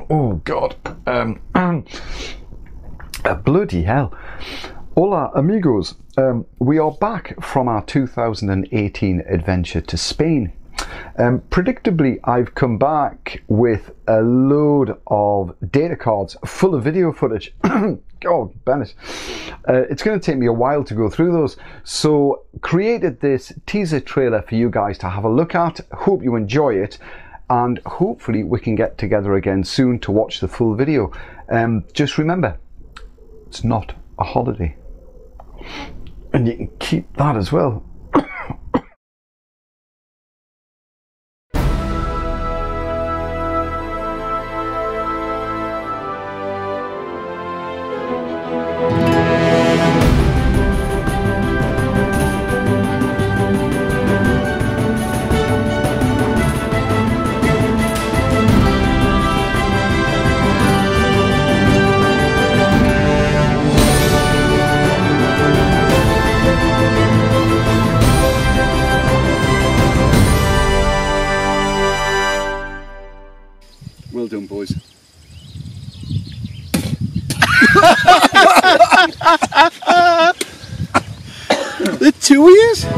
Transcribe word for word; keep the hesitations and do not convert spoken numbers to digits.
Oh God, um, uh, bloody hell. Hola amigos, um, we are back from our two thousand eighteen adventure to Spain. Um, predictably, I've come back with a load of data cards full of video footage. God, Bennett. Uh, it's going to take me a while to go through those. So, created this teaser trailer for you guys to have a look at. Hope you enjoy it. And hopefully we can get together again soon to watch the full video. Um, just remember, it's not a holiday. And you can keep that as well. Well done, boys. The two of yous?